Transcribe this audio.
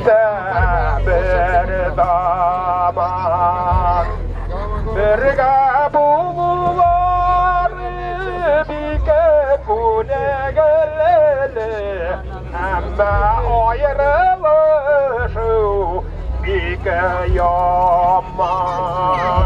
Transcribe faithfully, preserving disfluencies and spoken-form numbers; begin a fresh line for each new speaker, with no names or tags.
bir damat birga buvar bike kunegelele ama ayrılışı bike yaman